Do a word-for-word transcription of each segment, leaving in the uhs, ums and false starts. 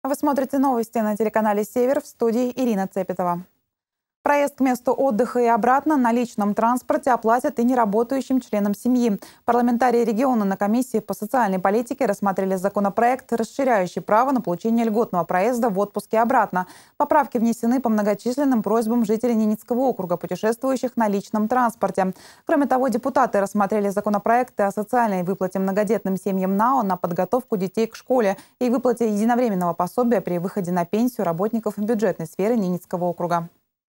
Вы смотрите новости на телеканале «Север», в студии Ирина Цепетова. Проезд к месту отдыха и обратно на личном транспорте оплатят и неработающим членам семьи. Парламентарии региона на комиссии по социальной политике рассмотрели законопроект, расширяющий право на получение льготного проезда в отпуск и обратно. Поправки внесены по многочисленным просьбам жителей Ненецкого округа, путешествующих на личном транспорте. Кроме того, депутаты рассмотрели законопроекты о социальной выплате многодетным семьям НАО на подготовку детей к школе и выплате единовременного пособия при выходе на пенсию работников бюджетной сферы Ненецкого округа.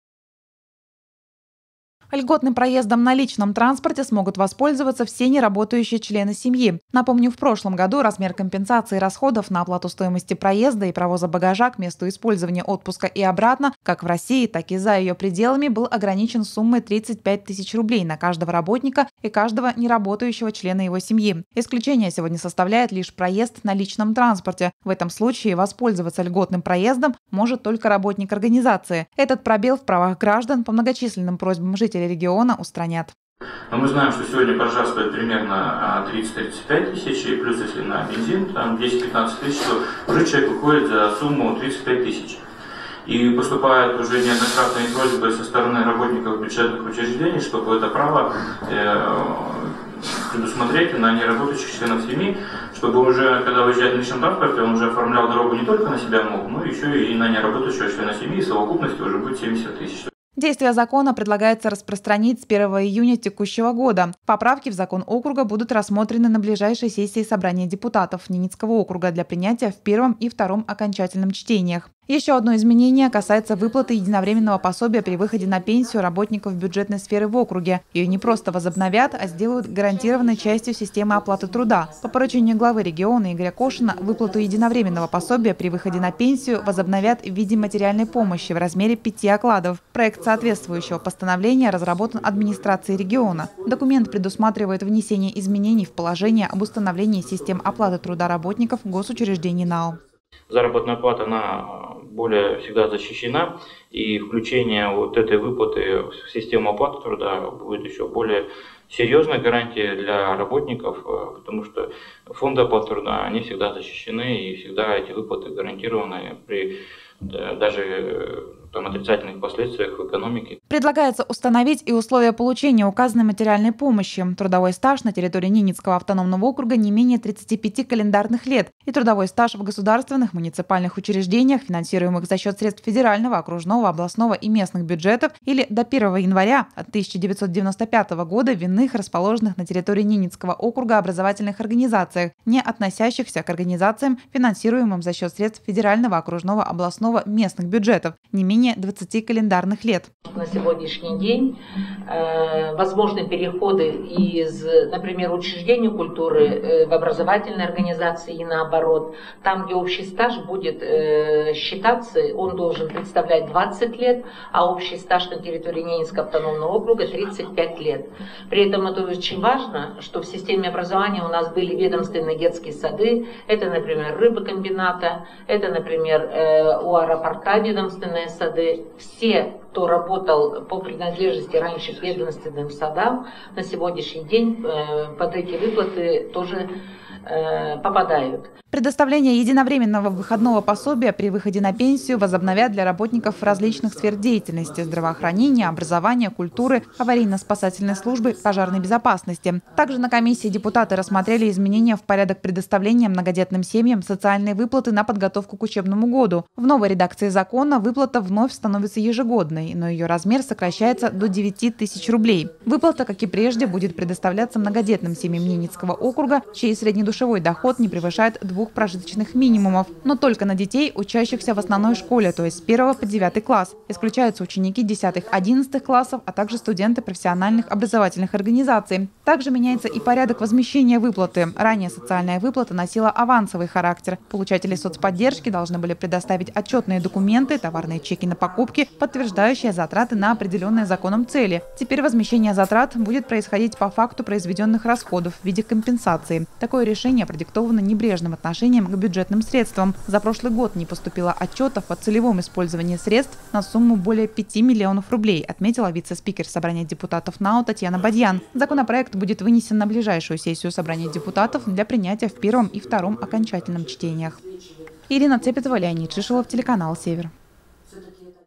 Льготным проездом на личном транспорте смогут воспользоваться все неработающие члены семьи. Напомню, в прошлом году размер компенсации расходов на оплату стоимости проезда и провоза багажа к месту использования отпуска и обратно, как в России, так и за ее пределами, был ограничен суммой тридцать пять тысяч рублей на каждого работника и каждого неработающего члена его семьи. Исключение сегодня составляет лишь проезд на личном транспорте. В этом случае воспользоваться льготным проездом может только работник организации. Этот пробел в правах граждан по многочисленным просьбам жителей региона устранят. Но мы знаем, что сегодня баржа стоит примерно тридцать-тридцать пять тысяч, и плюс если на бензин там десять-пятнадцать тысяч, то уже человек выходит за сумму тридцать пять тысяч. И поступают уже неоднократные просьбы со стороны работников бюджетных учреждений, чтобы это право э, предусмотреть на неработающих членов семьи, чтобы уже, когда выезжает на личном транспорте, он уже оформлял дорогу не только на себя мог, но еще и на неработающего члена семьи, в совокупности уже будет семьдесят тысяч. Действие закона предлагается распространить с первого июня текущего года. Поправки в закон округа будут рассмотрены на ближайшей сессии собрания депутатов Ненецкого округа для принятия в первом и втором окончательном чтениях. Еще одно изменение касается выплаты единовременного пособия при выходе на пенсию работников бюджетной сферы в округе. Ее не просто возобновят, а сделают гарантированной частью системы оплаты труда. По поручению главы региона Игоря Кошина выплату единовременного пособия при выходе на пенсию возобновят в виде материальной помощи в размере пяти окладов. Проект соответствующего постановления разработан администрацией региона. Документ предусматривает внесение изменений в положение об установлении систем оплаты труда работников госучреждений НАО. Заработная плата, она более всегда защищена, и включение вот этой выплаты в систему оплаты труда будет еще более серьезной гарантией для работников, потому что фонды оплаты труда, они всегда защищены, и всегда эти выплаты гарантированы при даже там, отрицательных последствиях в экономике. Предлагается установить и условия получения указанной материальной помощи. Трудовой стаж на территории Ненецкого автономного округа не менее тридцати пяти календарных лет и трудовой стаж в государственных муниципальных учреждениях, финансируемых за счет средств федерального, окружного, областного и местных бюджетов, или до первого января тысяча девятьсот девяносто пятого года в иных расположенных на территории Ненецкого округа образовательных организациях, не относящихся к организациям, финансируемым за счет средств федерального, окружного, областного, местных бюджетов, не менее двадцати календарных лет. На сегодняшний день э, возможны переходы из, например, учреждений культуры э, в образовательные организации и наоборот. Там, где общий стаж будет э, считаться, он должен представлять двадцать лет, а общий стаж на территории Ненецкого автономного округа тридцать пять лет. При этом это очень важно, что в системе образования у нас были ведомственные детские сады, это, например, рыбокомбината, это, например, э, у аэропорта ведомственные сады. Все, кто работал по принадлежности раньше к ведомственным садам, на сегодняшний день э, под эти выплаты тоже э, попадают. Предоставление единовременного выходного пособия при выходе на пенсию возобновят для работников различных сфер деятельности – здравоохранения, образования, культуры, аварийно-спасательной службы, пожарной безопасности. Также на комиссии депутаты рассмотрели изменения в порядок предоставления многодетным семьям социальной выплаты на подготовку к учебному году. В новой редакции закона выплата вновь становится ежегодной, но ее размер сокращается до девяти тысяч рублей. Выплата, как и прежде, будет предоставляться многодетным семьям Ненецкого округа, чей среднедушевой доход не превышает двух прожиточных минимумов, но только на детей, учащихся в основной школе, то есть с первого по девятый класс. Исключаются ученики десятых-одиннадцатых классов, а также студенты профессиональных образовательных организаций. Также меняется и порядок возмещения выплаты. Ранее социальная выплата носила авансовый характер. Получатели соцподдержки должны были предоставить отчетные документы, товарные чеки на покупки, подтверждающие затраты на определенные законом цели. Теперь возмещение затрат будет происходить по факту произведенных расходов в виде компенсации. Такое решение продиктовано небрежным отношением к бюджетным средствам. За прошлый год не поступило отчетов о целевом использовании средств на сумму более пяти миллионов рублей, отметила вице-спикер собрания депутатов НАО Татьяна Бадьян. Законопроект будет вынесен на ближайшую сессию собрания депутатов для принятия в первом и втором окончательном чтениях. Ирина Цепетова, Леонид Шишилов, телеканал «Север».